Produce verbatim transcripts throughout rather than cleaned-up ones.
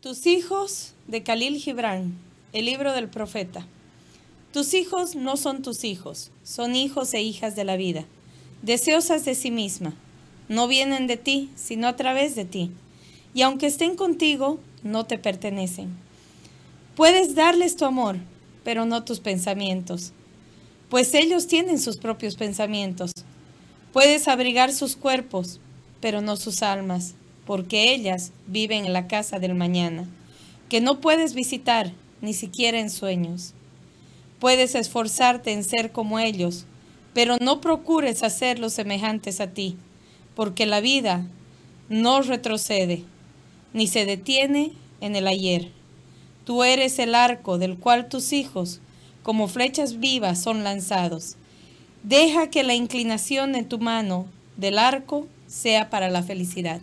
Tus hijos de Khalil Gibran, el libro del profeta. Tus hijos no son tus hijos, son hijos e hijas de la vida, deseosas de sí misma. No vienen de ti, sino a través de ti. Y aunque estén contigo, no te pertenecen. Puedes darles tu amor, pero no tus pensamientos, pues ellos tienen sus propios pensamientos. Puedes abrigar sus cuerpos, pero no sus almas, porque ellas viven en la casa del mañana, que no puedes visitar ni siquiera en sueños. Puedes esforzarte en ser como ellos, pero no procures hacerlos semejantes a ti, porque la vida no retrocede, ni se detiene en el ayer. Tú eres el arco del cual tus hijos, como flechas vivas, son lanzados. Deja que la inclinación de tu mano del arco sea para la felicidad.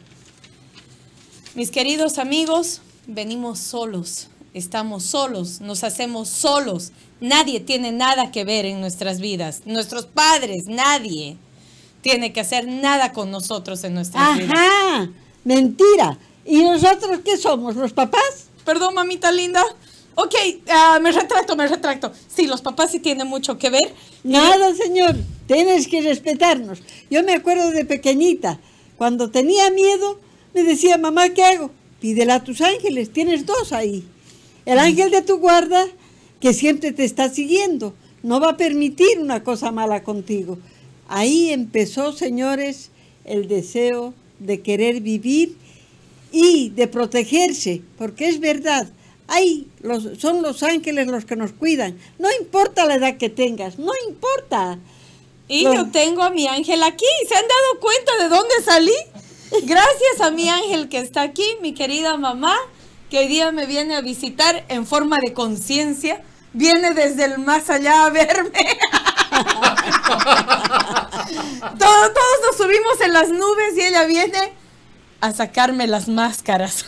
Mis queridos amigos, venimos solos, estamos solos, nos hacemos solos. Nadie tiene nada que ver en nuestras vidas. Nuestros padres, nadie tiene que hacer nada con nosotros en nuestras vidas. ¡Ajá! Mentira. ¿Y nosotros qué somos? ¿Los papás? Perdón, mamita linda. Ok, uh, me retracto, me retracto. Sí, los papás sí tienen mucho que ver. Nada, señor. Tienes que respetarnos. Yo me acuerdo de pequeñita, cuando tenía miedo, me decía, mamá, ¿qué hago? Pídele a tus ángeles, tienes dos ahí. El ángel de tu guarda, que siempre te está siguiendo, no va a permitir una cosa mala contigo. Ahí empezó, señores, el deseo de querer vivir y de protegerse, porque es verdad, hay los, son los ángeles los que nos cuidan. No importa la edad que tengas, no importa. Y los... yo tengo a mi ángel aquí. ¿Se han dado cuenta de dónde salí? Gracias a mi ángel que está aquí, mi querida mamá, que hoy día me viene a visitar en forma de conciencia. Viene desde el más allá a verme. todos, todos nos subimos en las nubes y ella viene a sacarme las máscaras.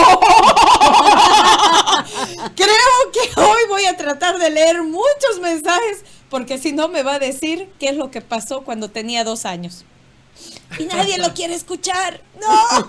Creo que hoy voy a tratar de leer muchos mensajes, porque si no me va a decir qué es lo que pasó cuando tenía dos años. Y nadie lo quiere escuchar. ¡No!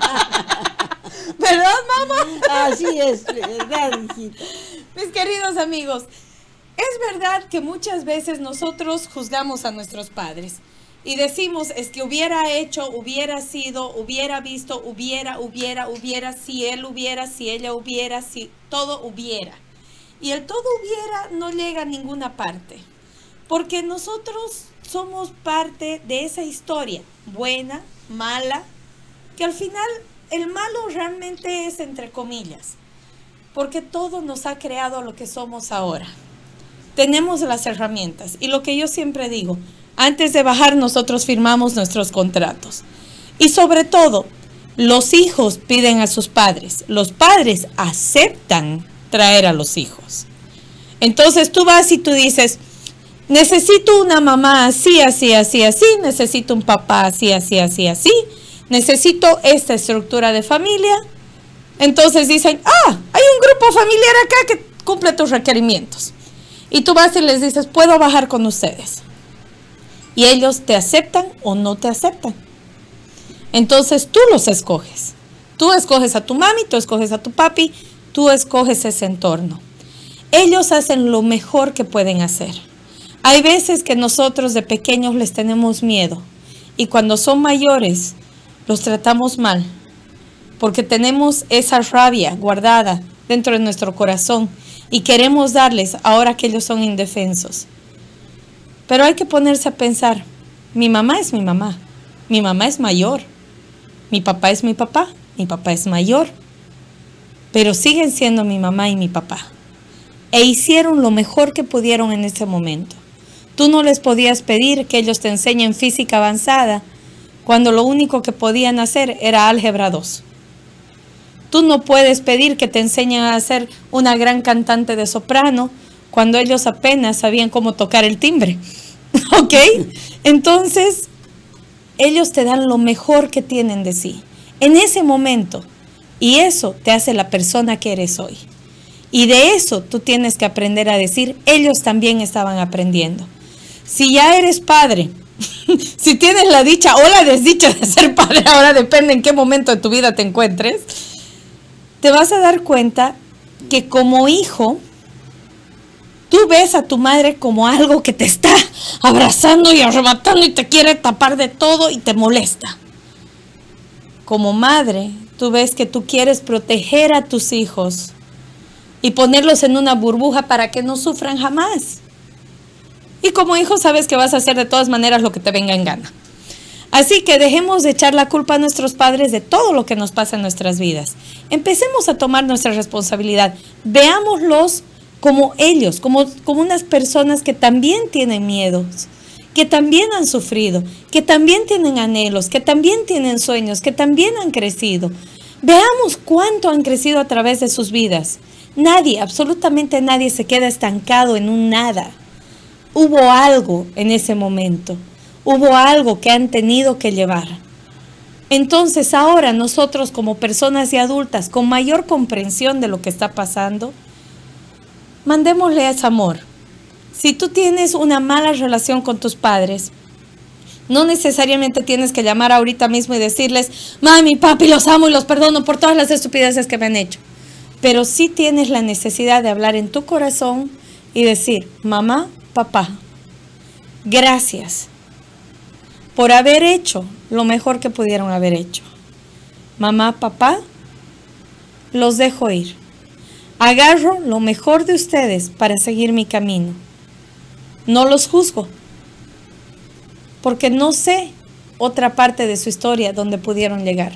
¿Verdad, mamá? Así es, verdad, hijita. Mis queridos amigos, es verdad que muchas veces nosotros juzgamos a nuestros padres y decimos, es que hubiera hecho, hubiera sido, hubiera visto, hubiera, hubiera, hubiera, si él hubiera, si ella hubiera, si todo hubiera. Y el todo hubiera no llega a ninguna parte, porque nosotros somos parte de esa historia, buena, mala, que al final el malo realmente es entre comillas, porque todo nos ha creado lo que somos ahora. Tenemos las herramientas y lo que yo siempre digo, antes de bajar nosotros firmamos nuestros contratos. Y sobre todo, los hijos piden a sus padres, los padres aceptan traer a los hijos. Entonces tú vas y tú dices, necesito una mamá así, así, así, así, necesito un papá así, así, así, así, necesito esta estructura de familia. Entonces dicen, ah, hay un grupo familiar acá que cumple tus requerimientos. Y tú vas y les dices, ¿puedo bajar con ustedes? Y ellos te aceptan o no te aceptan. Entonces tú los escoges. Tú escoges a tu mami, tú escoges a tu papi, tú escoges ese entorno. Ellos hacen lo mejor que pueden hacer. Hay veces que nosotros de pequeños les tenemos miedo y cuando son mayores los tratamos mal porque tenemos esa rabia guardada dentro de nuestro corazón y queremos darles ahora que ellos son indefensos. Pero hay que ponerse a pensar, mi mamá es mi mamá, mi mamá es mayor, mi papá es mi papá, mi papá es mayor, pero siguen siendo mi mamá y mi papá. E hicieron lo mejor que pudieron en ese momento. Tú no les podías pedir que ellos te enseñen física avanzada cuando lo único que podían hacer era álgebra dos. Tú no puedes pedir que te enseñen a ser una gran cantante de soprano cuando ellos apenas sabían cómo tocar el timbre. ¿Ok? Entonces, ellos te dan lo mejor que tienen de sí en ese momento y eso te hace la persona que eres hoy. Y de eso tú tienes que aprender a decir, ellos también estaban aprendiendo. Si ya eres padre, si tienes la dicha o la desdicha de ser padre, ahora depende en qué momento de tu vida te encuentres, te vas a dar cuenta que como hijo, tú ves a tu madre como algo que te está abrazando y arrebatando y te quiere tapar de todo y te molesta. Como madre, tú ves que tú quieres proteger a tus hijos y ponerlos en una burbuja para que no sufran jamás. Y como hijo sabes que vas a hacer de todas maneras lo que te venga en gana. Así que dejemos de echar la culpa a nuestros padres de todo lo que nos pasa en nuestras vidas. Empecemos a tomar nuestra responsabilidad. Veámoslos como ellos, como, como unas personas que también tienen miedos, que también han sufrido, que también tienen anhelos, que también tienen sueños, que también han crecido. Veamos cuánto han crecido a través de sus vidas. Nadie, absolutamente nadie se queda estancado en un nada. Hubo algo en ese momento. Hubo algo que han tenido que llevar. Entonces ahora nosotros como personas y adultas con mayor comprensión de lo que está pasando, mandémosle ese amor. Si tú tienes una mala relación con tus padres, no necesariamente tienes que llamar ahorita mismo y decirles, mami, papi, los amo y los perdono por todas las estupideces que me han hecho. Pero sí tienes la necesidad de hablar en tu corazón y decir, mamá, papá, gracias por haber hecho lo mejor que pudieron haber hecho. Mamá, papá, los dejo ir. Agarro lo mejor de ustedes para seguir mi camino. No los juzgo, porque no sé otra parte de su historia donde pudieron llegar.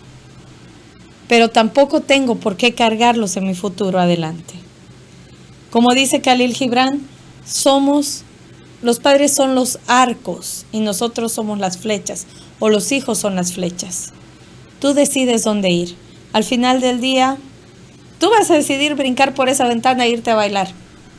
Pero tampoco tengo por qué cargarlos en mi futuro adelante. Como dice Khalil Gibran, somos... Los padres son los arcos y nosotros somos las flechas, o los hijos son las flechas. Tú decides dónde ir. Al final del día, tú vas a decidir brincar por esa ventana e irte a bailar.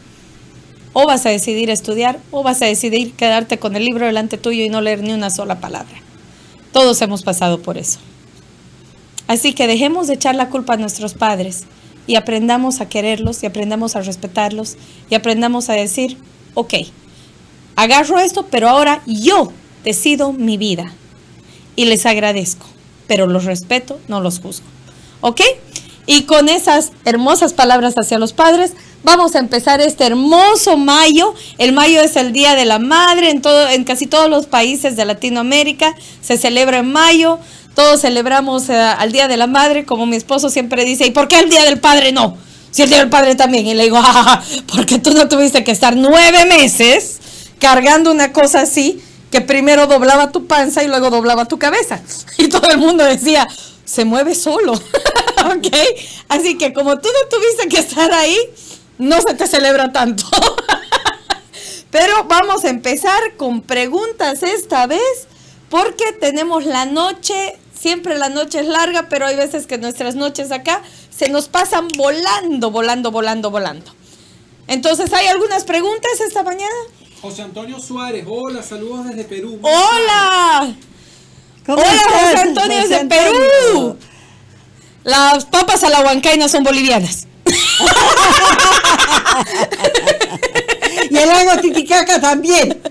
O vas a decidir estudiar, o vas a decidir quedarte con el libro delante tuyo y no leer ni una sola palabra. Todos hemos pasado por eso. Así que dejemos de echar la culpa a nuestros padres y aprendamos a quererlos y aprendamos a respetarlos y aprendamos a decir, ok, agarro esto, pero ahora yo decido mi vida. Y les agradezco, pero los respeto, no los juzgo. ¿Ok? Y con esas hermosas palabras hacia los padres, vamos a empezar este hermoso mayo. El mayo es el Día de la Madre. En, todo, en casi todos los países de Latinoamérica se celebra en mayo. Todos celebramos uh, al Día de la Madre, como mi esposo siempre dice. ¿Y por qué el Día del Padre no? Si el Día del Padre también. Y le digo, ah, porque tú no tuviste que estar nueve meses cargando una cosa así, que primero doblaba tu panza y luego doblaba tu cabeza. Y todo el mundo decía, se mueve solo. ¿Ok? Así que como tú no tuviste que estar ahí, no se te celebra tanto. Pero vamos a empezar con preguntas esta vez, porque tenemos la noche, siempre la noche es larga, pero hay veces que nuestras noches acá se nos pasan volando, volando, volando, volando. Entonces, ¿hay algunas preguntas esta mañana? José Antonio Suárez, hola, saludos desde Perú. ¡Hola! ¿Cómo Hola, estás, José Antonio José desde Antonio? Perú. Las papas a la huancaina son bolivianas. Y el lago Titicaca también.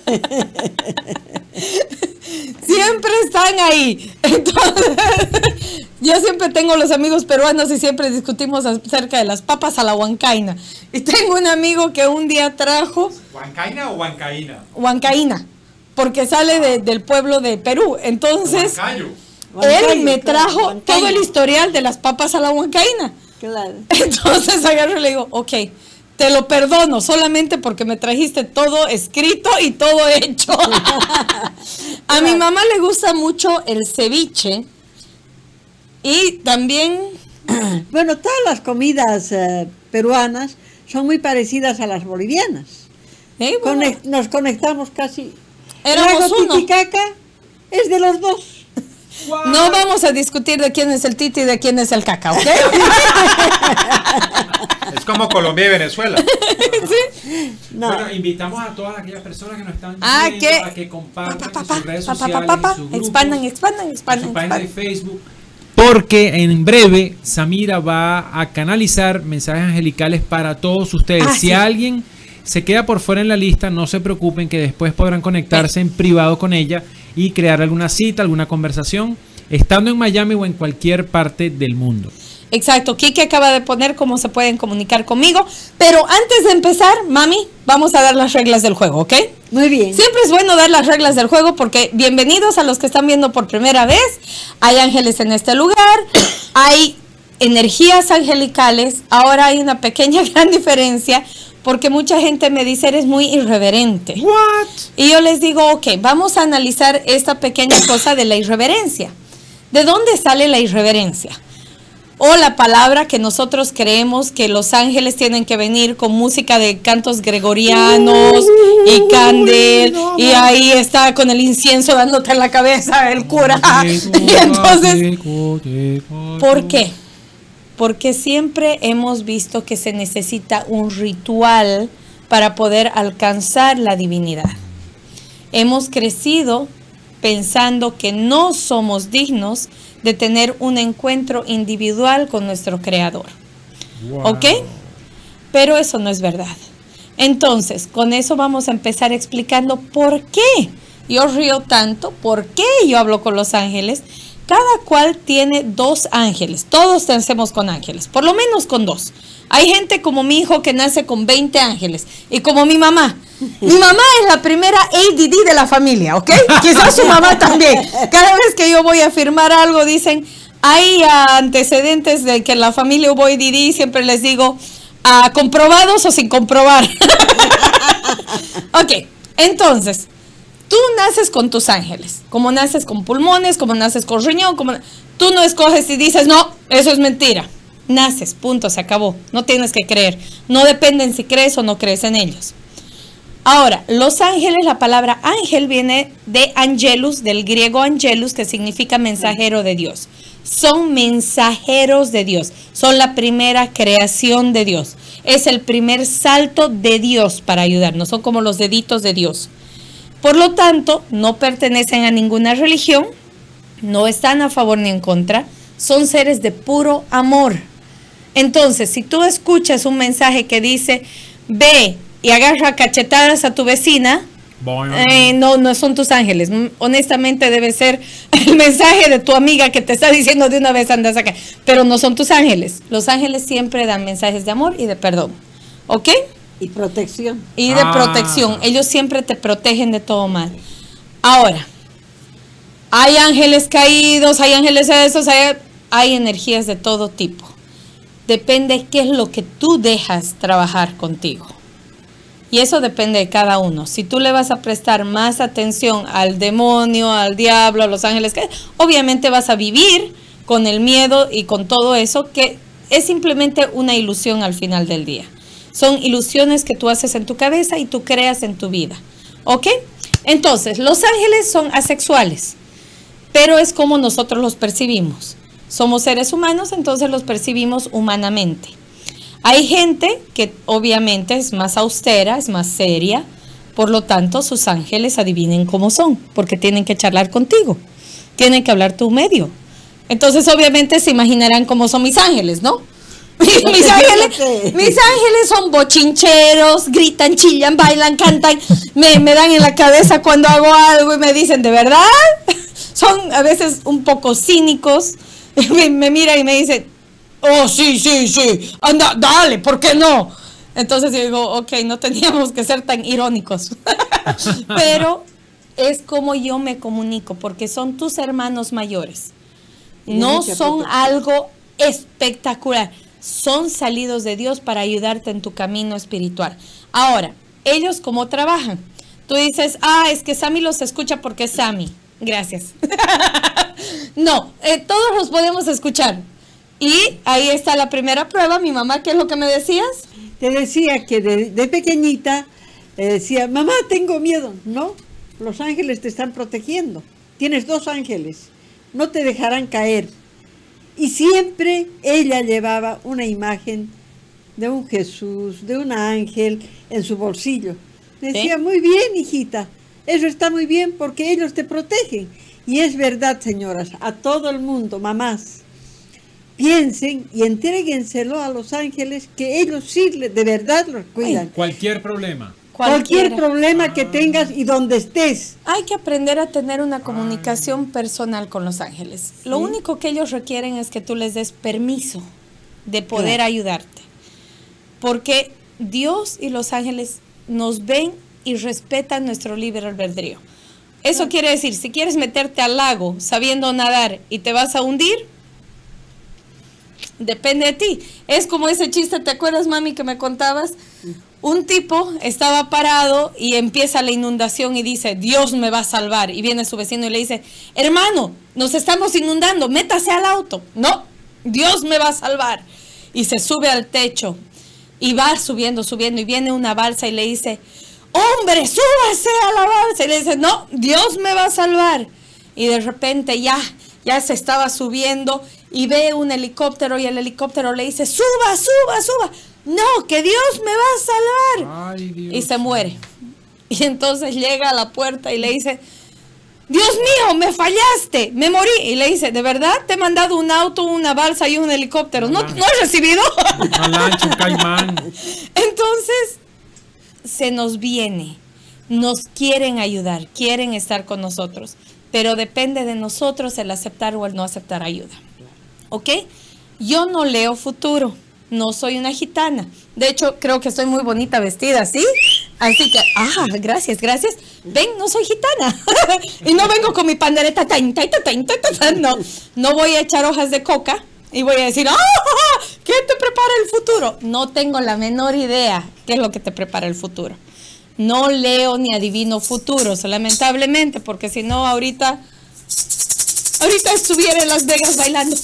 Siempre están ahí. Entonces, yo siempre tengo los amigos peruanos y siempre discutimos acerca de las papas a la huancaina. Y tengo un amigo que un día trajo... ¿Huancaina o huancaína? Huancaína, porque sale de, del pueblo de Perú. Entonces, Huancayo. él me Claro, trajo huancayo. todo el historial de las papas a la huancaina. Claro. Entonces agarro y le digo, ok, te lo perdono solamente porque me trajiste todo escrito y todo hecho. A mi mamá le gusta mucho el ceviche y también... Bueno, todas las comidas eh, peruanas son muy parecidas a las bolivianas. ¿eh? Bueno, Conec- nos conectamos casi. Éramos el lago uno. Titicaca es de los dos. no vamos a discutir de quién es el titi y de quién es el caca, ¿ok? Es como Colombia y Venezuela. ¿Sí? No. Bueno, invitamos a todas aquellas personas que nos están Ah, viendo que- a que compartan Pa, pa, en pa, sus redes pa, pa, sociales, pa, pa, en sus grupos, expandan, expandan, en expandan, su página de expandan. Facebook. Porque en breve Samira va a canalizar mensajes angelicales para todos ustedes. Ah, si sí. alguien se queda por fuera en la lista, no se preocupen que después podrán conectarse en privado con ella y crear alguna cita, alguna conversación, estando en Miami o en cualquier parte del mundo. Exacto, Kike acaba de poner cómo se pueden comunicar conmigo, pero antes de empezar, mami, vamos a dar las reglas del juego, ¿ok? Muy bien. Siempre es bueno dar las reglas del juego porque bienvenidos a los que están viendo por primera vez. Hay ángeles en este lugar, hay energías angelicales. Ahora hay una pequeña gran diferencia porque mucha gente me dice, eres muy irreverente. What? Y yo les digo, ok, vamos a analizar esta pequeña cosa de la irreverencia. ¿De dónde sale la irreverencia? O la palabra que nosotros creemos que los ángeles tienen que venir con música de cantos gregorianos y candel, y ahí está con el incienso dándote en la cabeza el cura. Y entonces, ¿por qué? Porque siempre hemos visto que se necesita un ritual para poder alcanzar la divinidad. Hemos crecido pensando que no somos dignos de tener un encuentro individual con nuestro Creador. Wow. ¿Ok? Pero eso no es verdad. Entonces, con eso vamos a empezar explicando por qué yo río tanto, por qué yo hablo con los ángeles. Cada cual tiene dos ángeles. Todos nacemos con ángeles, por lo menos con dos. Hay gente como mi hijo que nace con veinte ángeles. Y como mi mamá. Mi mamá es la primera A D D de la familia, ¿ok? Quizás su mamá también. Cada vez que yo voy a firmar algo, dicen, hay antecedentes de que en la familia hubo A D D. Siempre les digo, uh, ¿comprobados o sin comprobar? Ok, entonces, tú naces con tus ángeles. Como naces con pulmones, como naces con riñón. Como... Tú no escoges y dices, no, eso es mentira. Naces, punto, se acabó. No tienes que creer. No dependen si crees o no crees en ellos. Ahora, los ángeles, la palabra ángel viene de angelus, del griego angelus, que significa mensajero de Dios. Son mensajeros de Dios. Son la primera creación de Dios. Es el primer salto de Dios para ayudarnos. Son como los deditos de Dios. Por lo tanto, no pertenecen a ninguna religión. No están a favor ni en contra. Son seres de puro amor. Entonces, si tú escuchas un mensaje que dice, ve y agarra cachetadas a tu vecina, eh, no, no son tus ángeles. Honestamente debe ser el mensaje de tu amiga que te está diciendo de una vez andas acá. Pero no son tus ángeles. Los ángeles siempre dan mensajes de amor y de perdón. ¿Ok? Y protección. Y de ah. protección. Ellos siempre te protegen de todo mal. Ahora, hay ángeles caídos, hay ángeles esos, hay, hay energías de todo tipo. Depende qué es lo que tú dejas trabajar contigo. Y eso depende de cada uno. Si tú le vas a prestar más atención al demonio, al diablo, a los ángeles, obviamente vas a vivir con el miedo y con todo eso, que es simplemente una ilusión al final del día. Son ilusiones que tú haces en tu cabeza y tú creas en tu vida. ¿Ok? Entonces, los ángeles son asexuales, pero es como nosotros los percibimos. Somos seres humanos, entonces los percibimos humanamente. Hay gente que obviamente es más austera, es más seria, por lo tanto sus ángeles adivinen cómo son, porque tienen que charlar contigo, tienen que hablar tu medio. Entonces obviamente se imaginarán cómo son mis ángeles, ¿no? mis, ángeles, mis ángeles son bochincheros, gritan, chillan, bailan, cantan, me, me dan en la cabeza cuando hago algo y me dicen, ¿de verdad? Son a veces un poco cínicos. Me, me mira y me dice, oh, sí, sí, sí, anda, dale, ¿por qué no? Entonces yo digo, ok, no teníamos que ser tan irónicos. Pero es como yo me comunico, porque son tus hermanos mayores. No son algo espectacular. Son salidos de Dios para ayudarte en tu camino espiritual. Ahora, ellos cómo trabajan. Tú dices, ah, es que Sammy los escucha porque es Sammy. Gracias. No, eh, todos los podemos escuchar. Y ahí está la primera prueba. Mi mamá, ¿qué es lo que me decías? Te decía que de, de pequeñita eh, decía, mamá, tengo miedo. No, los ángeles te están protegiendo. Tienes dos ángeles, no te dejarán caer. Y siempre ella llevaba una imagen de un Jesús, de un ángel en su bolsillo. Decía, ¿sí? Muy bien, hijita, eso está muy bien porque ellos te protegen. Y es verdad, señoras, a todo el mundo, mamás, piensen y entréguenselo a los ángeles, que ellos sí de verdad los cuidan. Cualquier problema. Cualquier Cualquiera. problema que tengas y donde estés. Hay que aprender a tener una comunicación personal con los ángeles. ¿Sí? Lo único que ellos requieren es que tú les des permiso. de poder Claro. ayudarte. Porque Dios y los ángeles nos ven y respetan nuestro libre albedrío. Eso Claro. quiere decir, si quieres meterte al lago sabiendo nadar y te vas a hundir, depende de ti. Es como ese chiste, ¿te acuerdas, mami, que me contabas? Un tipo estaba parado y empieza la inundación y dice, Dios me va a salvar. Y viene su vecino y le dice, hermano, nos estamos inundando, métase al auto. No, Dios me va a salvar. Y se sube al techo y va subiendo, subiendo, y viene una balsa y le dice, hombre, súbase a la balsa. Y le dice, no, Dios me va a salvar. Y de repente ya, ya se estaba subiendo y ve un helicóptero y el helicóptero le dice, suba, suba, suba. No, que Dios me va a salvar. Ay, Dios. Y se muere. Y entonces llega a la puerta y le dice, Dios mío, me fallaste, me morí. Y le dice, ¿de verdad te he mandado un auto, una balsa y un helicóptero? ¿No, ¿no has recibido? Una lancha, un caimán. Entonces, se nos viene, nos quieren ayudar, quieren estar con nosotros, pero depende de nosotros el aceptar o el no aceptar ayuda. ¿Ok? Yo no leo futuro, no soy una gitana. De hecho, creo que estoy muy bonita vestida, ¿sí? Así que, ah, gracias, gracias. Ven, no soy gitana. Y no vengo con mi pandereta, tan, tan, tan, tan, tan, no. No voy a echar hojas de coca y voy a decir, ¡ah! ¿Qué te prepara el futuro? No tengo la menor idea qué es lo que te prepara el futuro. No leo ni adivino futuros, lamentablemente, porque si no, ahorita, ahorita estuviera en Las Vegas bailando.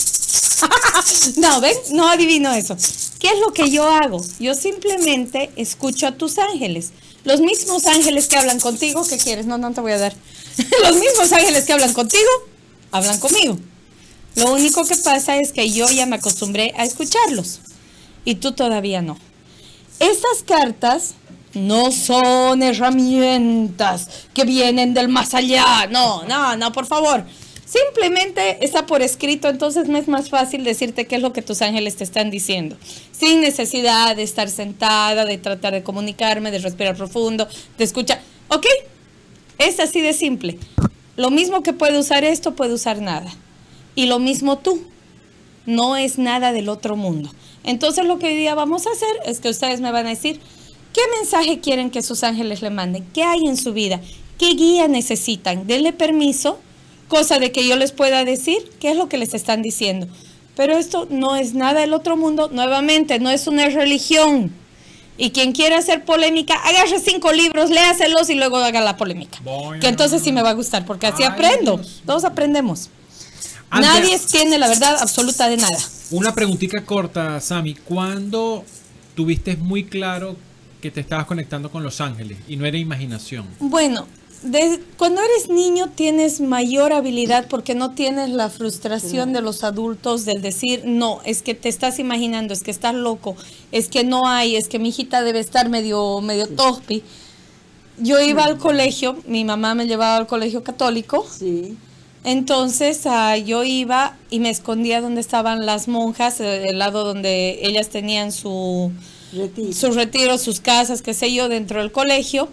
No, ¿ven? No adivino eso. ¿Qué es lo que yo hago? Yo simplemente escucho a tus ángeles. Los mismos ángeles que hablan contigo, ¿qué quieres? No, no te voy a dar. Los mismos ángeles que hablan contigo, hablan conmigo. Lo único que pasa es que yo ya me acostumbré a escucharlos y tú todavía no. Estas cartas no son herramientas que vienen del más allá. No, no, no, por favor. Simplemente está por escrito, entonces me es más fácil decirte qué es lo que tus ángeles te están diciendo. Sin necesidad de estar sentada, de tratar de comunicarme, de respirar profundo, de escuchar. ¿Ok? Es así de simple. Lo mismo que puede usar esto, puede usar nada. Y lo mismo tú. No es nada del otro mundo. Entonces lo que hoy día vamos a hacer es que ustedes me van a decir qué mensaje quieren que sus ángeles le manden, qué hay en su vida, qué guía necesitan. Denle permiso, cosa de que yo les pueda decir qué es lo que les están diciendo. Pero esto no es nada del otro mundo. Nuevamente, no es una religión. Y quien quiera hacer polémica, agarre cinco libros, léaselos y luego haga la polémica. Voy Que a- entonces sí me va a gustar, porque así Ay, aprendo. Dios. Todos aprendemos. Antes- Nadie tiene la verdad absoluta de nada. Una preguntita corta, Sammy. ¿Cuándo tuviste muy claro que te estabas conectando con los ángeles y no era imaginación? Bueno, de- cuando eres niño tienes mayor habilidad porque no tienes la frustración de los adultos del decir, no, es que te estás imaginando, es que estás loco, es que no hay, es que mi hijita debe estar medio, medio tospi. Yo iba al colegio, mi mamá me llevaba al colegio católico. Sí. Entonces ah, yo iba y me escondía donde estaban las monjas, eh, el lado donde ellas tenían su, Retiro. sus retiros, sus casas, qué sé yo, dentro del colegio.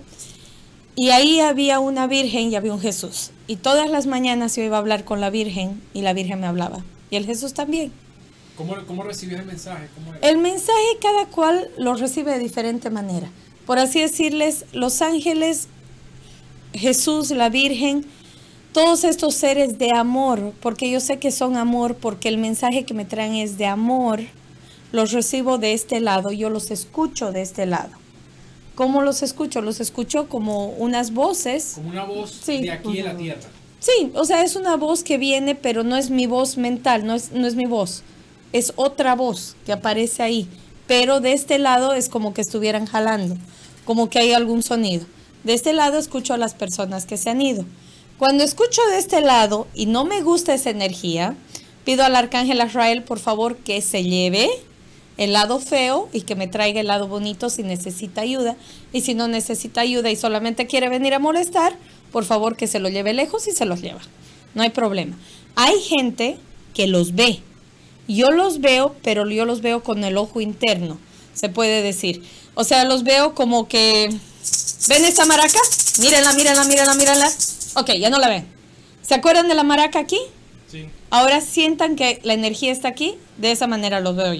Y ahí había una virgen y había un Jesús. Y todas las mañanas yo iba a hablar con la virgen y la virgen me hablaba. Y el Jesús también. ¿Cómo, cómo recibías el mensaje? ¿Cómo era? El mensaje cada cual lo recibe de diferente manera. Por así decirles, los ángeles, Jesús, la Virgen, todos estos seres de amor, porque yo sé que son amor, porque el mensaje que me traen es de amor, los recibo de este lado, yo los escucho de este lado. ¿Cómo los escucho? Los escucho como unas voces. Como una voz Sí. de aquí de la tierra. Sí, o sea, es una voz que viene, pero no es mi voz mental, no es, no es mi voz. Es otra voz que aparece ahí. Pero de este lado es como que estuvieran jalando, como que hay algún sonido. De este lado escucho a las personas que se han ido. Cuando escucho de este lado y no me gusta esa energía, pido al arcángel Azrael, por favor, que se lleve el lado feo y que me traiga el lado bonito si necesita ayuda. Y si no necesita ayuda y solamente quiere venir a molestar, por favor que se lo lleve lejos y se los lleva. No hay problema. Hay gente que los ve. Yo los veo, pero yo los veo con el ojo interno, se puede decir. O sea, los veo como que... ¿Ven esta maraca? Mírenla, mírenla, mírenla, mírenla. Ok, ya no la ven. ¿Se acuerdan de la maraca aquí? Sí. Ahora sientan que la energía está aquí. De esa manera los veo yo.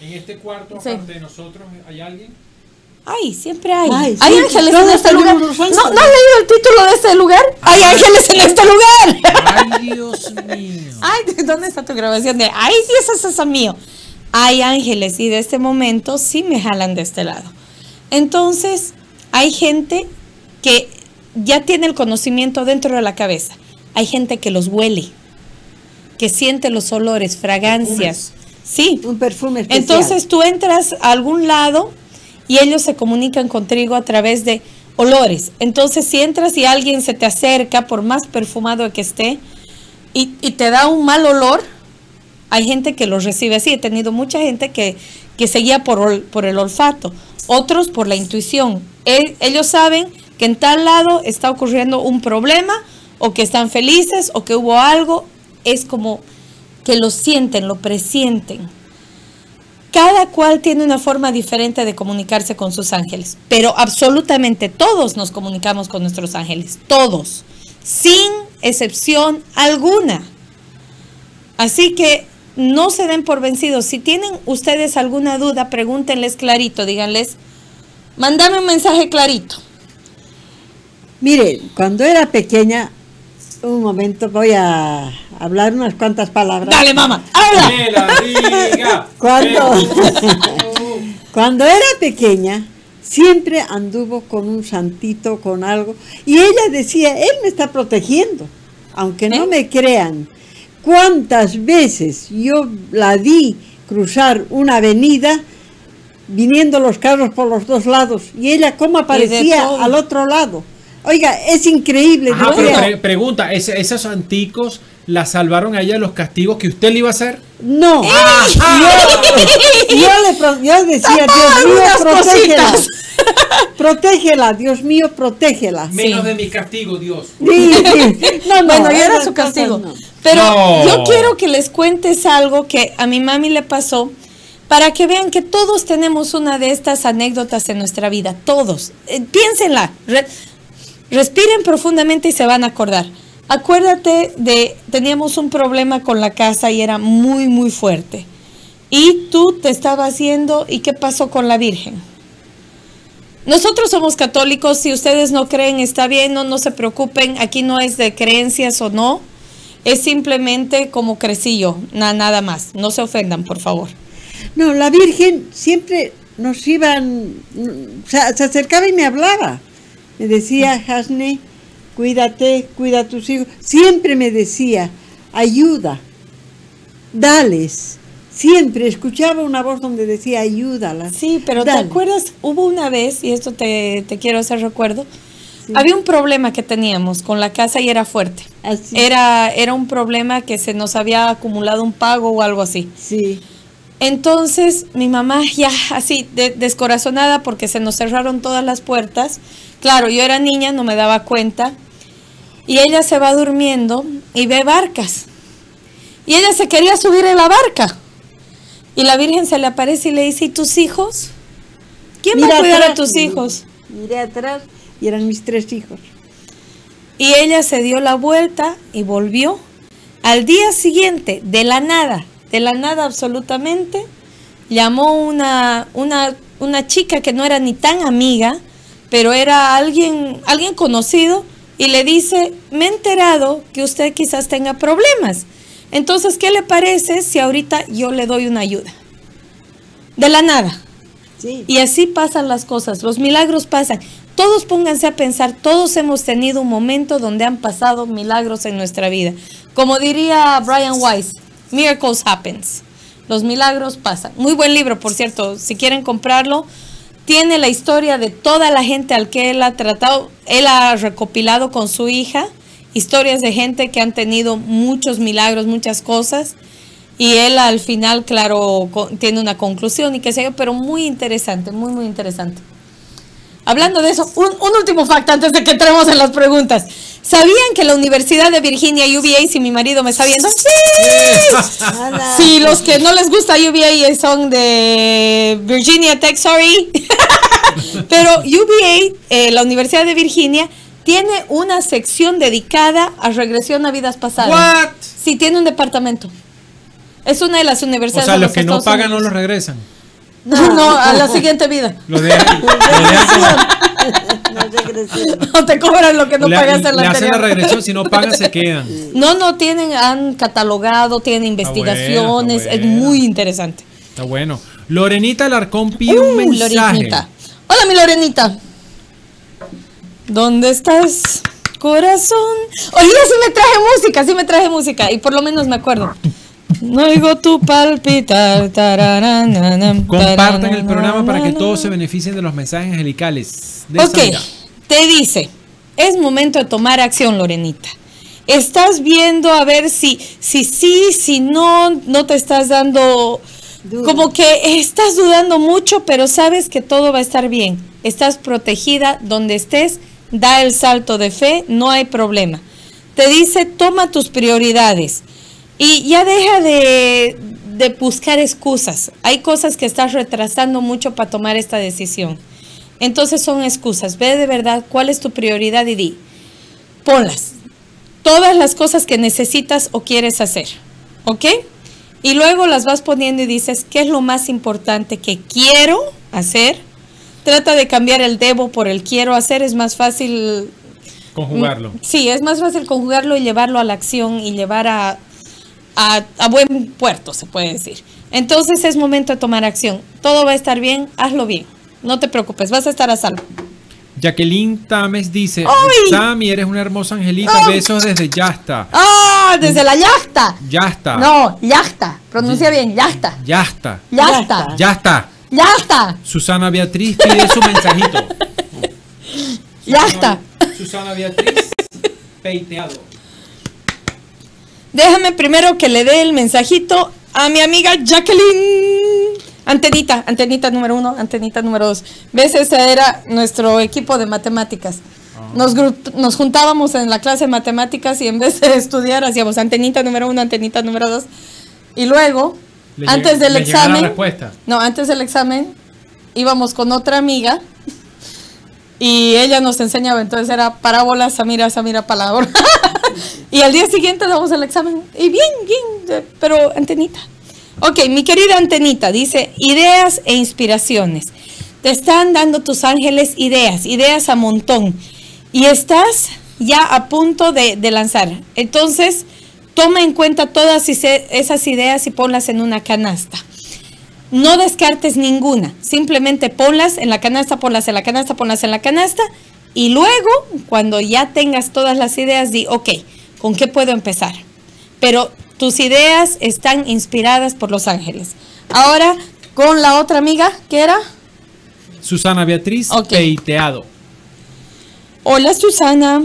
En este cuarto, Sí. aparte de nosotros, ¿hay alguien? Ay, siempre hay. Ay, hay sí, ángeles todos en este tenemos lugar. los ¿No, ángeles. ¿No has leído el título de este lugar? Hay ángeles en este lugar. ¡Ay, Dios mío! Ay, ¿dónde está tu grabación de ay, Dios, eso es eso mío? Hay ángeles y de este momento sí me jalan de este lado. Entonces, hay gente que ya tiene el conocimiento dentro de la cabeza. Hay gente que los huele, que siente los olores, fragancias. Sí. Un perfume especial. Entonces tú entras a algún lado y ellos se comunican contigo a través de olores. Entonces si entras y alguien se te acerca, por más perfumado que esté, y, y te da un mal olor, hay gente que los recibe así. He tenido mucha gente que, que se guía por, ol- por el olfato, otros por la intuición. E- ellos saben que en tal lado está ocurriendo un problema, o que están felices, o que hubo algo. Es como que lo sienten, lo presienten. Cada cual tiene una forma diferente de comunicarse con sus ángeles, pero absolutamente todos nos comunicamos con nuestros ángeles, todos, sin excepción alguna. Así que no se den por vencidos. Si tienen ustedes alguna duda, pregúntenles clarito, díganles, mándame un mensaje clarito. Mire, cuando era pequeña, un momento voy a hablar unas cuantas palabras. Dale, mamá, habla. ¡Que la diga! Cuando, cuando era pequeña, siempre anduvo con un santito, con algo, y ella decía, él me está protegiendo, aunque no ¿Eh? me crean. ¿Cuántas veces yo la vi cruzar una avenida, viniendo los carros por los dos lados, y ella cómo aparecía todo. al otro lado? Oiga, es increíble. Ajá, decía, pero pre- pregunta, ¿ese- ¿esos anticos la salvaron a ella de los castigos que usted le iba a hacer? no, yo, yo le pro- yo decía, Tapá Dios mío, algunas protégela. cositas. Protégela, Dios mío, protégela. Menos de mi castigo, Dios. Sí, sí. No, no, Bueno, ya era esas su cosas castigo. no. Pero No. yo quiero que les cuentes algo que a mi mami le pasó, para que vean que todos tenemos una de estas anécdotas en nuestra vida, todos. Eh, piénsenla, re- respiren profundamente y se van a acordar. Acuérdate de, teníamos un problema con la casa y era muy, muy fuerte. Y tú te estabas yendo, ¿y qué pasó con la Virgen? Nosotros somos católicos, si ustedes no creen está bien, no, no se preocupen, aquí no es de creencias o no, es simplemente como crecí yo, na- nada más, no se ofendan por favor. No, la Virgen siempre nos iban, o sea, se acercaba y me hablaba. Me decía, Hasne, cuídate, cuida a tus hijos. Siempre me decía, ayuda, dales. Siempre escuchaba una voz donde decía, ayúdala. Sí, pero dale. ¿te acuerdas? Hubo una vez, y esto te, te quiero hacer recuerdo, Sí. había un problema que teníamos con la casa y era fuerte. Así. Era, era un problema que se nos había acumulado un pago o algo así. Sí. Entonces mi mamá ya así de- descorazonada porque se nos cerraron todas las puertas. Claro, yo era niña, no me daba cuenta. Y ella se va durmiendo y ve barcas. Y ella se quería subir en la barca. Y la Virgen se le aparece y le dice, ¿y tus hijos? ¿Quién va Mira a cuidar a atrás, tus hijos? Miré atrás y eran mis tres hijos. Y ella se dio la vuelta y volvió. Al día siguiente, de la nada, de la nada absolutamente, llamó una, una, una chica que no era ni tan amiga, pero era alguien, alguien conocido, y le dice, me he enterado que usted quizás tenga problemas. Entonces, ¿qué le parece si ahorita yo le doy una ayuda? De la nada. Sí. Y así pasan las cosas, los milagros pasan. Todos pónganse a pensar, todos hemos tenido un momento donde han pasado milagros en nuestra vida. Como diría Brian Weiss, miracles happens. Los milagros pasan. Muy buen libro, por cierto, si quieren comprarlo. Tiene la historia de toda la gente al que él ha tratado, él ha recopilado con su hija, historias de gente que han tenido muchos milagros, muchas cosas. Y él al final, claro, con- tiene una conclusión y qué sé yo, pero muy interesante, muy, muy interesante. Hablando de eso, un, un último facto antes de que entremos en las preguntas. ¿Sabían que la Universidad de Virginia, U V A, si mi marido me está viendo? ¡Sí! Nada. Sí, los que no les gusta U V A son de Virginia Tech, sorry. Pero U V A, eh, la Universidad de Virginia, tiene una sección dedicada a regresión a vidas pasadas. What? Sí, tiene un departamento. Es una de las O universidades sea, de los que no Estados pagan no Unidos. los regresan. No, no, a la siguiente vida. Lo dejan, lo dejan No regresión. No te cobran lo que no le, pagaste en la le hacen la anterior. regresión, si no pagan se quedan. No, no, tienen, han catalogado, tienen investigaciones, está es bueno. muy interesante. Está bueno. Lorenita Alarcón pide un Uh, mensaje. Lorenita. Hola, mi Lorenita. ¿Dónde estás, corazón? Oye, sí me traje música, sí me traje música. Y por lo menos me acuerdo. No oigo tu palpitar. Tarananam, Compartan el programa para que tarananam. todos se beneficien de los mensajes angelicales. De Ok, sanidad. te dice, es momento de tomar acción, Lorenita. Estás viendo a ver si si sí, si no, no te estás dando, Duda. como que estás dudando mucho, pero sabes que todo va a estar bien. Estás protegida donde estés, da el salto de fe, no hay problema. Te dice, toma tus prioridades y ya deja de, de buscar excusas. Hay cosas que estás retrasando mucho para tomar esta decisión. Entonces son excusas. Ve de verdad cuál es tu prioridad y di, ponlas. Todas las cosas que necesitas o quieres hacer, ¿ok? Y luego las vas poniendo y dices, ¿qué es lo más importante que quiero hacer? Trata de cambiar el debo por el quiero hacer, es más fácil. Conjugarlo. Sí, es más fácil conjugarlo y llevarlo a la acción y llevar a, a, a buen puerto, se puede decir. Entonces es momento de tomar acción. Todo va a estar bien, hazlo bien. No te preocupes, vas a estar a salvo. Jacqueline Tames dice, ¡Ay! Sammy, eres una hermosa angelita, ¡Ay! besos desde Yasta. ¡Ah! Desde la yasta. Yasta. No, yasta. Pronuncia bien, yasta. Yasta. Yasta. Yasta. Yasta. Susana Beatriz pide su mensajito. Yasta. Susana Beatriz, peiteado. Déjame primero que le dé el mensajito a mi amiga Jacqueline. Antenita, antenita número uno, antenita número dos. ¿Ves? Ese era nuestro equipo de matemáticas. Nos, gru- nos juntábamos en la clase de matemáticas y en vez de estudiar hacíamos antenita número uno, antenita número dos. Y luego, Le antes llega- del le llega la examen, respuesta. no, antes del examen íbamos con otra amiga y ella nos enseñaba, entonces era parábola, Samira, Samira, palabra. Y al día siguiente damos el examen y bien, bien, eh, pero antenita. Ok, mi querida antenita, dice ideas e inspiraciones. Te están dando tus ángeles ideas, ideas a montón. Y estás ya a punto de, de lanzar. Entonces, toma en cuenta todas ese- esas ideas y ponlas en una canasta. No descartes ninguna. Simplemente ponlas en la canasta, ponlas en la canasta, ponlas en la canasta. Y luego, cuando ya tengas todas las ideas, di, ok, ¿con qué puedo empezar? Pero tus ideas están inspiradas por los ángeles. Ahora, con la otra amiga, ¿qué era? Susana Beatriz, Ok. peiteado. Hola, Susana.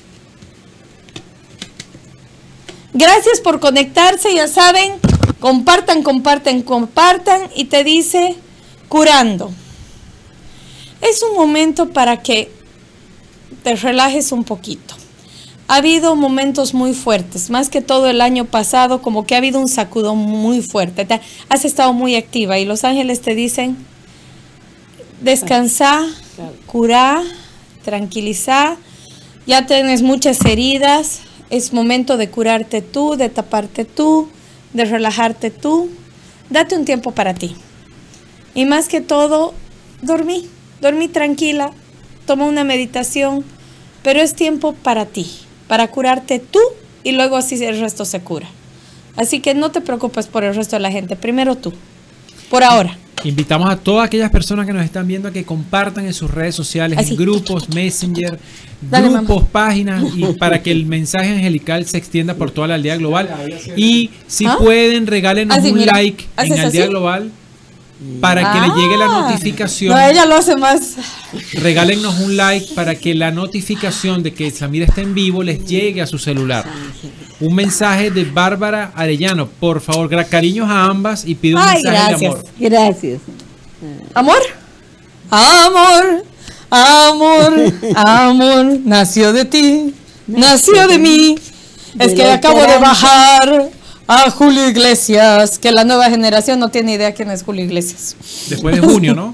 Gracias por conectarse, ya saben, compartan, compartan, compartan y te dice curando. Es un momento para que te relajes un poquito. Ha habido momentos muy fuertes, más que todo el año pasado, como que ha habido un sacudón muy fuerte. Te- has estado muy activa y los ángeles te dicen, descansa, cura, tranquiliza, ya tienes muchas heridas, es momento de curarte tú, de taparte tú, de relajarte tú, date un tiempo para ti. Y más que todo, dormí, dormí tranquila, toma una meditación, pero es tiempo para ti, para curarte tú y luego así el resto se cura. Así que no te preocupes por el resto de la gente, primero tú, por ahora. Invitamos a todas aquellas personas que nos están viendo a que compartan en sus redes sociales, Así. en grupos, Messenger, Dale, grupos, páginas, y para que el mensaje angelical se extienda por toda la aldea global. Y si ¿Ah? pueden, regálenos Así, un mira, like en haces Aldea así. Global para que le llegue la Ah. notificación. No, ella lo hace más. Regálenos un like para que la notificación de que Samira está en vivo les llegue a su celular. Un mensaje de Bárbara Arellano. Por favor, gra- cariños a ambas y pido un Ay, mensaje de gracias. amor. Gracias. ¿Amor? Amor, amor, amor, nació de ti, nació de mí. Es De que la acabo de esperanza. bajar a Julio Iglesias, que la nueva generación no tiene idea quién es Julio Iglesias. Después de junio, ¿no?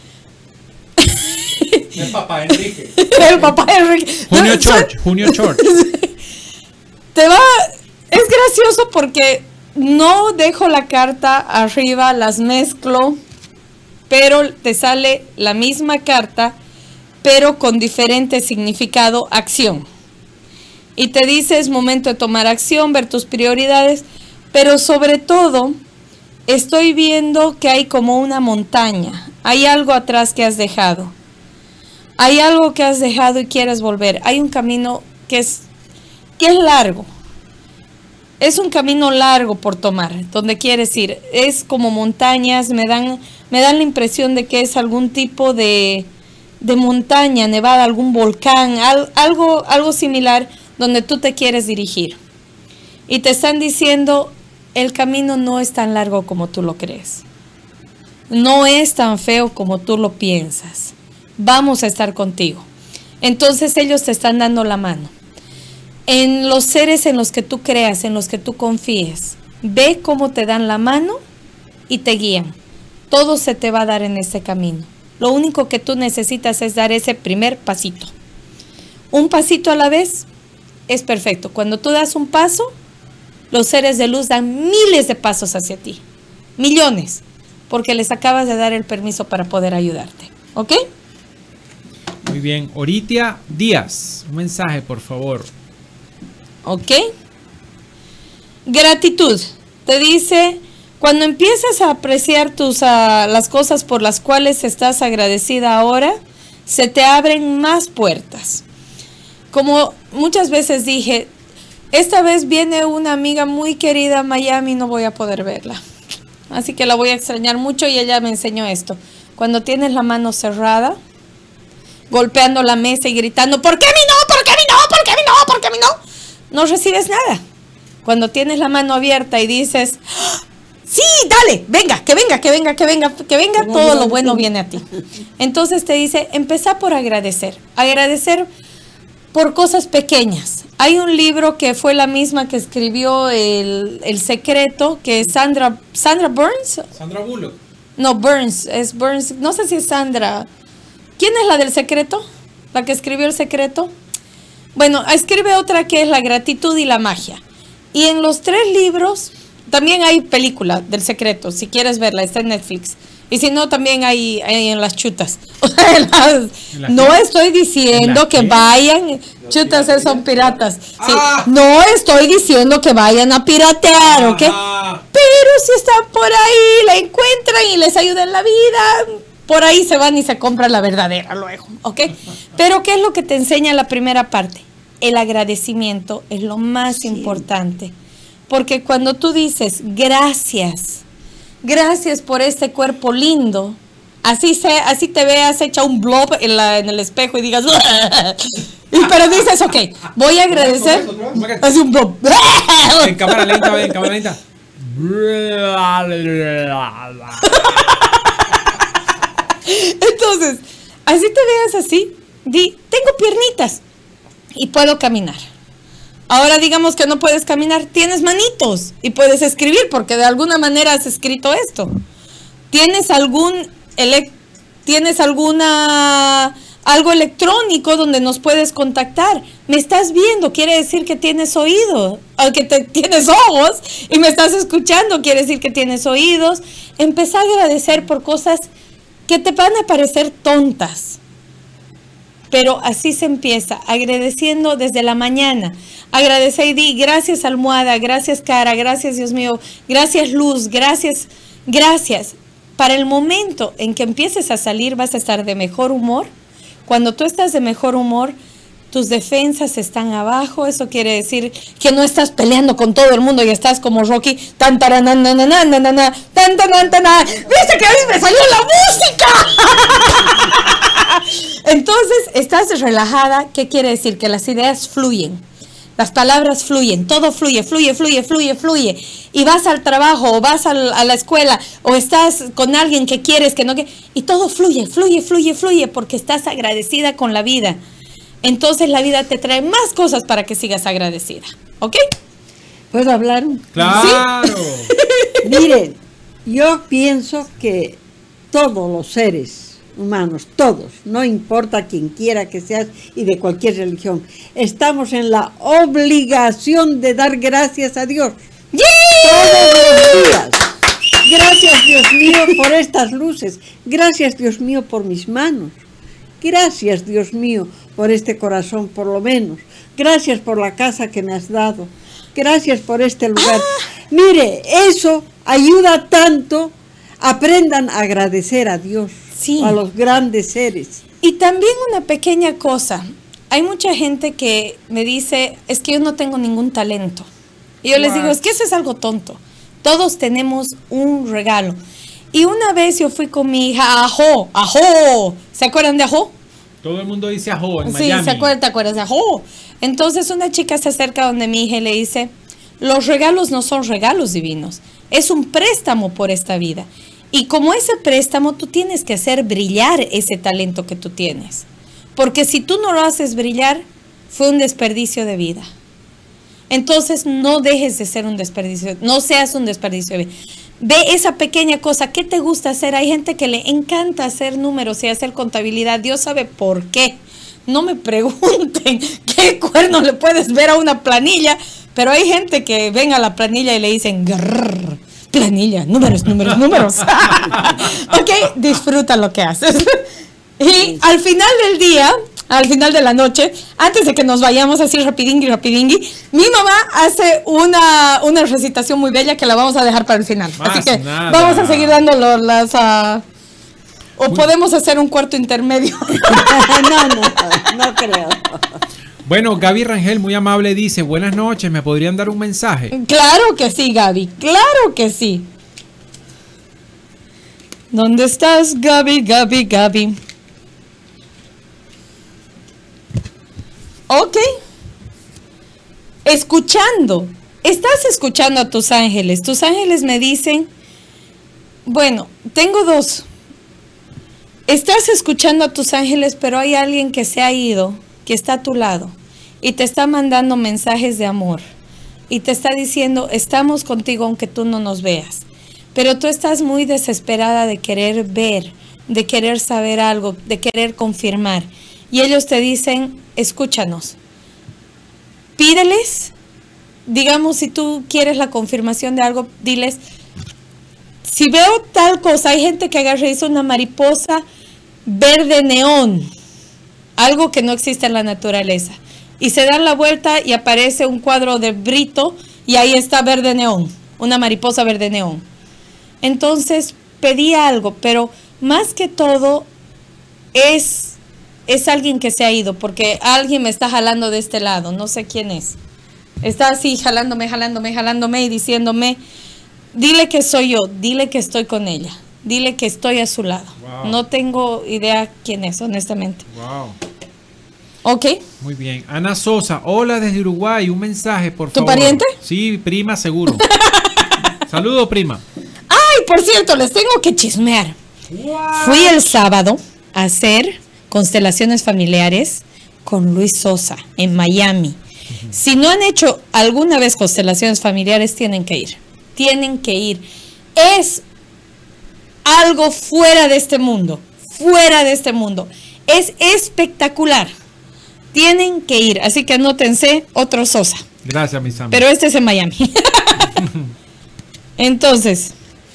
El papá Enrique. El papá de Enrique. Junio No, Church, Junio Church. Te va, es gracioso porque no dejo la carta arriba, las mezclo, pero te sale la misma carta, pero con diferente significado, acción. Y te dice, es momento de tomar acción, ver tus prioridades, pero sobre todo, estoy viendo que hay como una montaña, hay algo atrás que has dejado. Hay algo que has dejado y quieres volver. Hay un camino que es, que es largo. Es un camino largo por tomar, donde quieres ir. Es como montañas, me dan, me dan la impresión de que es algún tipo de, de montaña nevada, algún volcán, al, algo, algo similar donde tú te quieres dirigir. Y te están diciendo, el camino no es tan largo como tú lo crees. No es tan feo como tú lo piensas. Vamos a estar contigo. Entonces ellos te están dando la mano. En los seres en los que tú creas, en los que tú confíes, ve cómo te dan la mano y te guían. Todo se te va a dar en ese camino. Lo único que tú necesitas es dar ese primer pasito. Un pasito a la vez es perfecto. Cuando tú das un paso, los seres de luz dan miles de pasos hacia ti. Millones. Porque les acabas de dar el permiso para poder ayudarte. ¿Ok? Muy bien. Oritia Díaz, un mensaje, por favor. ¿Ok? Gratitud. Te dice, cuando empiezas a apreciar tus, uh, las cosas por las cuales estás agradecida ahora, se te abren más puertas. Como muchas veces dije, esta vez viene una amiga muy querida a Miami, no voy a poder verla. Así que la voy a extrañar mucho y ella me enseñó esto. Cuando tienes la mano cerrada, golpeando la mesa y gritando, ¿por qué a mí no? ¿Por qué a mí no? ¿Por qué a mí no? ¿Por qué a mí no? No recibes nada. Cuando tienes la mano abierta y dices, sí, dale, venga, que venga, que venga, que venga, que venga, todo lo bueno viene a ti. Entonces te dice, empezá por agradecer. Agradecer por cosas pequeñas. Hay un libro que fue la misma que escribió El, el Secreto, que es Sandra, Sandra Burns. Sandra Bullock. No, Burns, es Burns, no sé si es Sandra. ¿Quién es la del Secreto? ¿La que escribió El Secreto? Bueno, escribe otra que es La Gratitud y la Magia. Y en los tres libros, también hay película del Secreto, si quieres verla, está en Netflix. Y si no, también hay, hay en las chutas. en las, ¿En la no estoy diciendo que qué? vayan, chutas son piratas. Sí, ah. No estoy diciendo que vayan a piratear, ¿ok? Pero si están por ahí, la encuentran y les ayuda en la vida, por ahí se van y se compran la verdadera luego, ¿ok? Pero ¿qué es lo que te enseña la primera parte? El agradecimiento es lo más sí. importante. Porque cuando tú dices gracias, gracias por este cuerpo lindo, así, se, así te veas hecha un blob en, la, en el espejo y digas, y, pero dices, ok, voy a agradecer, así un blob. En cámara lenta, en cámara lenta. Entonces, así te veas así, di, tengo piernitas y puedo caminar. Ahora digamos que no puedes caminar, tienes manitos y puedes escribir porque de alguna manera has escrito esto. Tienes algún, ele tienes alguna, algo electrónico donde nos puedes contactar. Me estás viendo, quiere decir que tienes oído, que te, tienes ojos y me estás escuchando, quiere decir que tienes oídos. Empezá a agradecer por cosas que te van a parecer tontas. Pero así se empieza, agradeciendo desde la mañana. Agradece y di, gracias almohada, gracias cara, gracias Dios mío, gracias luz, gracias, gracias. Para el momento en que empieces a salir vas a estar de mejor humor. Cuando tú estás de mejor humor, tus defensas están abajo. Eso quiere decir que no estás peleando con todo el mundo y estás como Rocky. Tan, taranana, tan, tan, tan, tan. ¿Viste que a mí me salió la música? Entonces, estás relajada. ¿Qué quiere decir? Que las ideas fluyen. Las palabras fluyen, todo fluye, fluye, fluye, fluye, fluye. Y vas al trabajo, o vas al, a la escuela, o estás con alguien que quieres, que no quieres. Y todo fluye, fluye, fluye, fluye, porque estás agradecida con la vida. Entonces la vida te trae más cosas para que sigas agradecida. ¿Ok? ¿Puedo hablar? ¡Claro! ¿Sí? Miren, yo pienso que todos los seres humanos, todos, no importa quien quiera que seas y de cualquier religión, estamos en la obligación de dar gracias a Dios. ¡Yeah! todos los días. Gracias, Dios mío, por estas luces. Gracias, Dios mío, por mis manos. Gracias, Dios mío, por este corazón, por lo menos. Gracias por la casa que me has dado. Gracias por este lugar. Ah. Mire, eso ayuda tanto. Aprendan a agradecer a Dios, sí, a los grandes seres. Y también una pequeña cosa. Hay mucha gente que me dice, es que yo no tengo ningún talento. Y yo wow. les digo, es que eso es algo tonto. Todos tenemos un regalo. Y una vez yo fui con mi hija a Ajo, Ajo. ¿Se acuerdan de Ajo? Todo el mundo dice Ajo en sí, Miami. Sí, ¿se acuerdan? ¿Te acuerdas de Ajo? Entonces una chica se acerca donde mi hija y le dice, los regalos no son regalos divinos. Es un préstamo por esta vida. Y como ese préstamo, tú tienes que hacer brillar ese talento que tú tienes. Porque si tú no lo haces brillar, fue un desperdicio de vida. Entonces, no dejes de ser un desperdicio, no seas un desperdicio de vida. Ve esa pequeña cosa, ¿qué te gusta hacer? Hay gente que le encanta hacer números y hacer contabilidad. Dios sabe por qué. No me pregunten qué cuerno le puedes ver a una planilla, pero hay gente que ven a la planilla y le dicen, grrr, planilla, números, números, números. Ok, disfruta lo que haces. Y al final del día, al final de la noche, antes de que nos vayamos así rapidingui, rapidingui, mi mamá hace una, una recitación muy bella que la vamos a dejar para el final. Más así que nada. Vamos a seguir dándolo las... Uh, o muy... podemos hacer un cuarto intermedio. No, no, no creo. Bueno, Gaby Rangel, muy amable, dice, buenas noches, ¿me podrían dar un mensaje? Claro que sí, Gaby, claro que sí. ¿Dónde estás, Gaby, Gaby, Gaby? Ok. Escuchando. Estás escuchando a tus ángeles. Tus ángeles me dicen, bueno, tengo dos. Estás escuchando a tus ángeles, pero hay alguien que se ha ido, que está a tu lado y te está mandando mensajes de amor y te está diciendo, estamos contigo aunque tú no nos veas. Pero tú estás muy desesperada de querer ver, de querer saber algo, de querer confirmar. Y ellos te dicen, escúchanos, pídeles, digamos, si tú quieres la confirmación de algo, diles, si veo tal cosa, hay gente que agarra y dice una mariposa verde neón, algo que no existe en la naturaleza, y se dan la vuelta y aparece un cuadro de Brito y ahí está verde neón, una mariposa verde neón. Entonces pedí algo, pero más que todo es... es alguien que se ha ido, porque alguien me está jalando de este lado, no sé quién es. Está así jalándome, jalándome, jalándome y diciéndome, dile que soy yo, dile que estoy con ella, dile que estoy a su lado. Wow. No tengo idea quién es, honestamente. Wow. Ok. Muy bien. Ana Sosa, hola desde Uruguay, un mensaje, por favor. ¿Tu pariente? Sí, prima, seguro. Saludos, prima. Ay, por cierto, les tengo que chismear. Wow. Fui el sábado a hacer constelaciones familiares con Luis Sosa en Miami. Uh-huh. Si no han hecho alguna vez constelaciones familiares, tienen que ir. Tienen que ir. Es algo fuera de este mundo. Fuera de este mundo. Es espectacular. Tienen que ir. Así que anótense otro Sosa. Gracias, mis amigos. Pero este es en Miami. Entonces,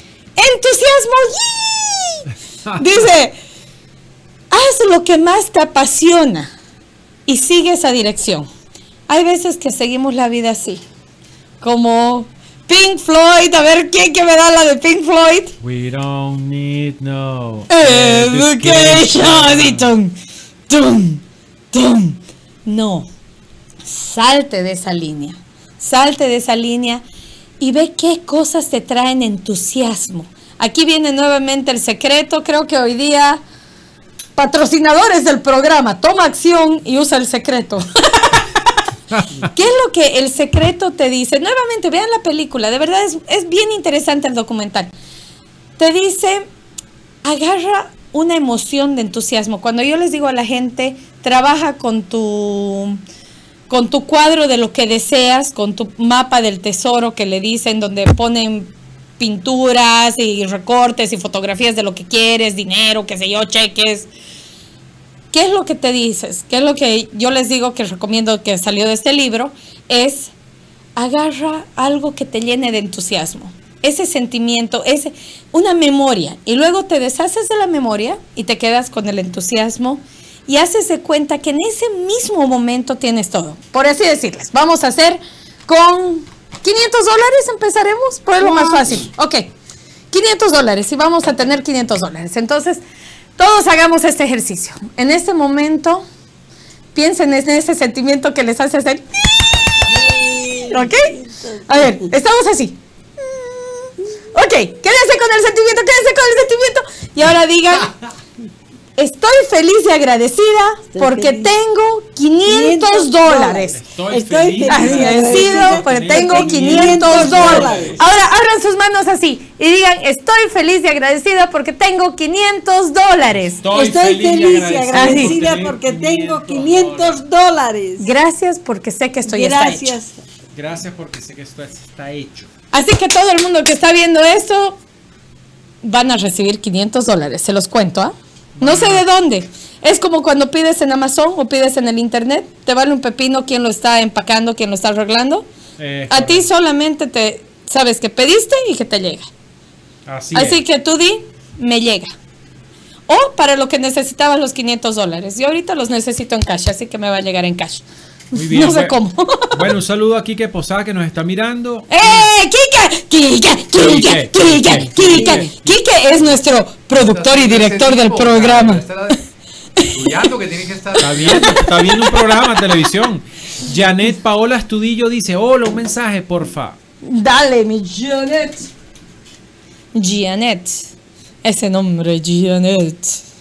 entusiasmo. Dice, haz lo que más te apasiona y sigue esa dirección. Hay veces que seguimos la vida así, como Pink Floyd. A ver, ¿quién que me da la de Pink Floyd? We don't need no education. Y tum, tum, tum. No, salte de esa línea, salte de esa línea y ve qué cosas te traen entusiasmo. Aquí viene nuevamente el secreto. Creo que hoy día, patrocinadores del programa, toma acción y usa el secreto. ¿Qué es lo que el secreto te dice? Nuevamente, vean la película, de verdad es, es bien interesante el documental. Te dice, agarra una emoción de entusiasmo. Cuando yo les digo a la gente, trabaja con tu, con tu cuadro de lo que deseas, con tu mapa del tesoro que le dicen, donde ponen pinturas y recortes y fotografías de lo que quieres, dinero, qué sé yo, cheques. ¿Qué es lo que te dices? ¿Qué es lo que yo les digo que recomiendo que salió de este libro? Es agarra algo que te llene de entusiasmo. Ese sentimiento, ese, una memoria. Y luego te deshaces de la memoria y te quedas con el entusiasmo y haces de cuenta que en ese mismo momento tienes todo. Por así decirles, vamos a hacer con quinientos dólares, empezaremos, por lo más fácil. Ok, quinientos dólares y vamos a tener quinientos dólares. Entonces, todos hagamos este ejercicio. En este momento, piensen en ese sentimiento que les hace hacer... ¿Ok? A ver, estamos así. Ok, quédense con el sentimiento, quédense con el sentimiento. Y ahora digan, estoy feliz y agradecida estoy porque feliz. tengo quinientos dólares. Estoy, estoy feliz y agradecido porque tengo quinientos dólares. Ahora abran sus manos así y digan, estoy feliz y agradecida porque tengo quinientos dólares. Estoy, estoy feliz y agradecida porque tengo quinientos dólares. Gracias porque sé que esto ya está hecho. Gracias. Gracias porque sé que esto está hecho. Así que todo el mundo que está viendo esto van a recibir quinientos dólares, se los cuento, ¿ah? ¿eh? No sé de dónde. Es como cuando pides en Amazon o pides en el internet, te vale un pepino quién lo está empacando, quién lo está arreglando. Eh, a ti solamente te sabes que pediste y que te llega. Así, Así que tú di, me llega. O para lo que necesitabas los quinientos dólares. Yo ahorita los necesito en cash, así que me va a llegar en cash. Muy bien. No sé cómo. Bueno, un saludo a Quique Posada que nos está mirando. ¡Eh! ¡Quique! ¡Quique! ¡Quique! ¡Quique! ¡Quique! Quique es nuestro productor y director del programa. Estudiando que tiene que estar. Está viendo, está viendo un programa de televisión. Janet Paola Astudillo dice: hola, un mensaje, porfa. Dale, mi Janet. Janet. Ese nombre, Janet.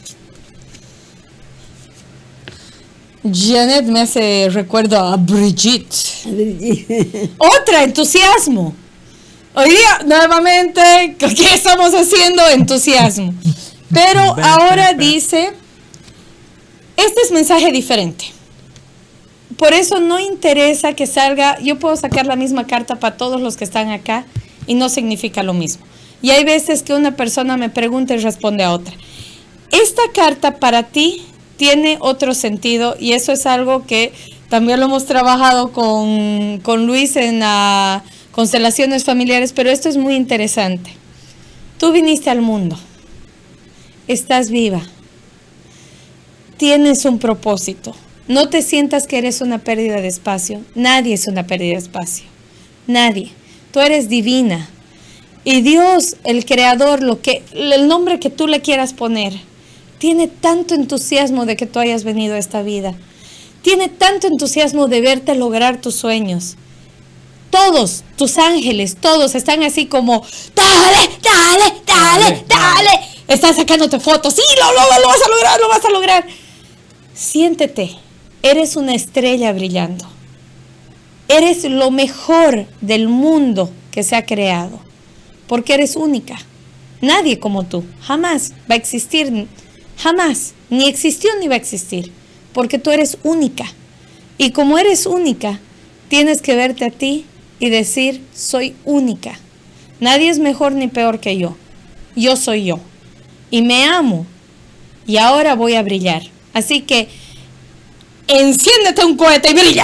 Janet me hace recuerdo a Brigitte. Otra, entusiasmo. Hoy día, nuevamente, ¿qué estamos haciendo? Entusiasmo. Pero ahora dice, este es mensaje diferente. Por eso no interesa que salga, yo puedo sacar la misma carta para todos los que están acá y no significa lo mismo. Y hay veces que una persona me pregunta y responde a otra. Esta carta para ti tiene otro sentido y eso es algo que también lo hemos trabajado con, con Luis en uh, constelaciones familiares, pero esto es muy interesante. Tú viniste al mundo, estás viva, tienes un propósito, no te sientas que eres una pérdida de espacio, nadie es una pérdida de espacio, nadie, tú eres divina y Dios, el creador, lo que, el nombre que tú le quieras poner, tiene tanto entusiasmo de que tú hayas venido a esta vida. Tiene tanto entusiasmo de verte lograr tus sueños. Todos, tus ángeles, todos están así como, dale, dale, dale, dale. Están sacándote fotos. Sí, lo, lo, lo vas a lograr, lo vas a lograr. Siéntete, eres una estrella brillando. Eres lo mejor del mundo que se ha creado. Porque eres única. Nadie como tú. Jamás va a existir. Jamás, ni existió ni va a existir, porque tú eres única. Y como eres única, tienes que verte a ti y decir, soy única. Nadie es mejor ni peor que yo. Yo soy yo. Y me amo. Y ahora voy a brillar. Así que, enciéndete un cohete y brilla.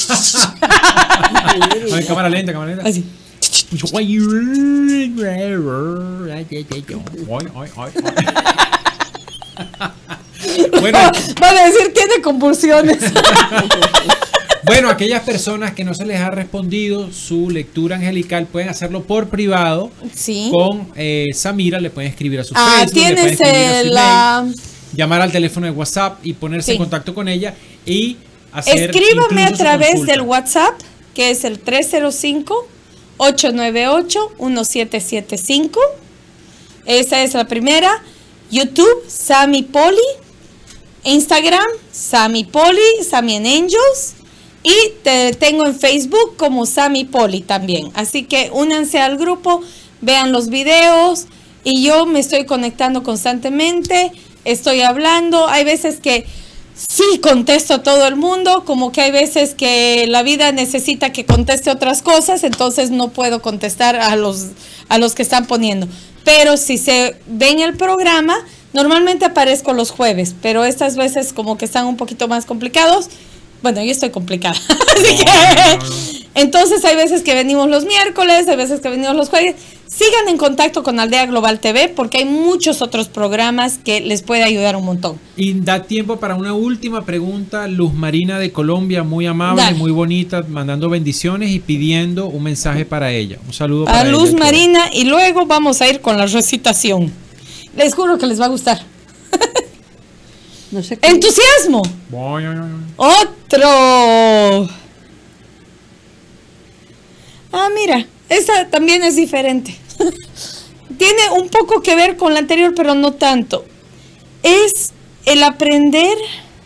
A ver, cámara lenta, cámara lenta. Así. Bueno, van a decir tiene convulsiones. Bueno, aquellas personas que no se les ha respondido su lectura angelical pueden hacerlo por privado. Sí. Con eh, Samira, le pueden escribir a su ah, Facebook, le pueden escribir a su la... email, llamar al teléfono de WhatsApp y ponerse sí. en contacto con ella y hacer. Escríbame a través del WhatsApp, que es el tres cero cinco, ocho nueve ocho, uno siete siete cinco. Esa es la primera. YouTube, Sami Poli. Instagram, Sami Poli, Sami en Angels. Y te tengo en Facebook como Sami Poli también. Así que únanse al grupo, vean los videos. Y yo me estoy conectando constantemente. Estoy hablando. Hay veces que sí contesto a todo el mundo. Como que hay veces que la vida necesita que conteste otras cosas. Entonces no puedo contestar a los, a los que están poniendo. Pero si se ven el programa, normalmente aparezco los jueves, pero estas veces como que están un poquito más complicados. Bueno, yo estoy complicada. Así que Entonces hay veces que venimos los miércoles, hay veces que venimos los jueves. Sigan en contacto con Aldea Global T V porque hay muchos otros programas que les puede ayudar un montón. Y da tiempo para una última pregunta. Luz Marina de Colombia, muy amable, Dale. muy bonita, mandando bendiciones y pidiendo un mensaje para ella. Un saludo Para para Luz ella. Marina, y luego vamos a ir con la recitación. Les juro que les va a gustar. No sé qué. ¡Entusiasmo! Otro. Ah, mira, esta también es diferente. Tiene un poco que ver con la anterior, pero no tanto. Es el aprender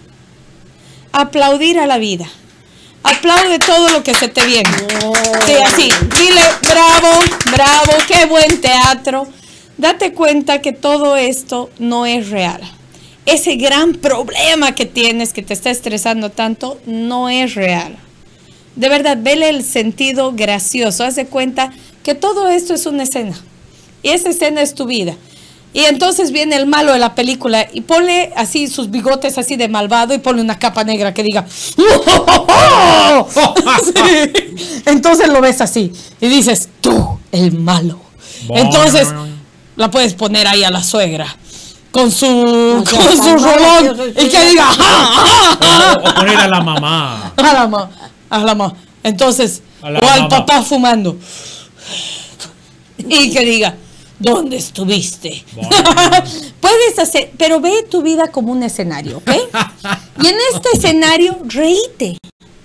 a aplaudir a la vida. Aplaude todo lo que se te viene. Sí, así. Dile, bravo, bravo, qué buen teatro. Date cuenta que todo esto no es real. Ese gran problema que tienes, que te está estresando tanto, no es real. De verdad, vele el sentido gracioso. Haz de cuenta que todo esto es una escena. Y esa escena es tu vida. Y entonces viene el malo de la película y ponle así sus bigotes así de malvado y ponle una capa negra que diga ¡Oh! Sí. Entonces lo ves así y dices, tú, el malo. Entonces la puedes poner ahí a la suegra con su, O sea, con su tan malo rolón que yo soy y que suya. diga ¡Ah, ah, O, o poner a la mamá. a la ma, a la ma. Entonces, A la o al mamá. papá fumando. Y que diga, ¿dónde estuviste? Puedes hacer, pero ve tu vida como un escenario, ¿ok? Y en este escenario, reíte.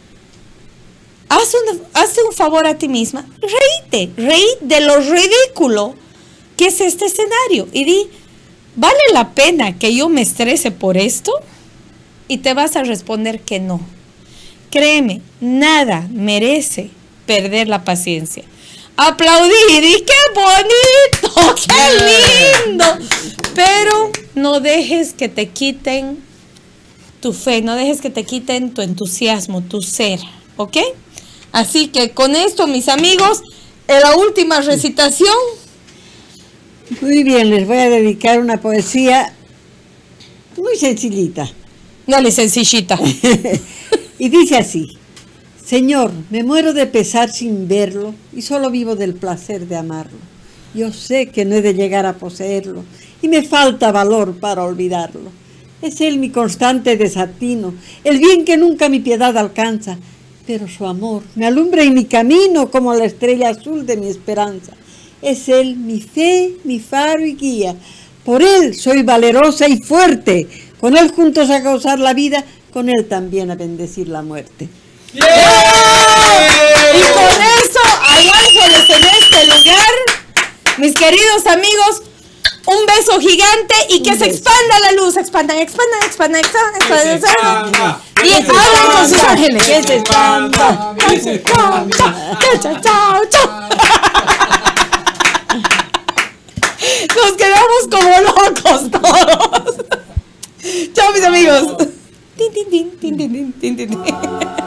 Haz un, hazte un favor a ti misma, reíte, reí de lo ridículo que es este escenario. Y di, ¿vale la pena que yo me estrese por esto? Y te vas a responder que no. Créeme, nada merece perder la paciencia. Aplaudir y qué bonito, qué lindo. Pero no dejes que te quiten tu fe, no dejes que te quiten tu entusiasmo, tu ser, ¿ok? Así que con esto, mis amigos, en la última recitación. Muy bien, les voy a dedicar una poesía muy sencillita. Dale, sencillita. Y dice así: Señor, me muero de pesar sin verlo y solo vivo del placer de amarlo. Yo sé que no he de llegar a poseerlo y me falta valor para olvidarlo. Es él mi constante desatino, el bien que nunca mi piedad alcanza, pero su amor me alumbra en mi camino como la estrella azul de mi esperanza. Es él mi fe, mi faro y guía. Por él soy valerosa y fuerte. Con él juntos a causar la vida, con él también a bendecir la muerte. Y con eso, hay ángeles en este lugar, mis queridos amigos, un beso gigante y que Un se beso. expanda la luz, expandan, expandan, expandan, expandan, expandan, expandan. Y Que se hablan con sus expanda, ángeles. que se expanda. Que se expanda. Chao, chao, chao. Nos quedamos como locos todos. Chao, mis amigos. Tin, tin, tin, tin, tin, tin, tin, tin.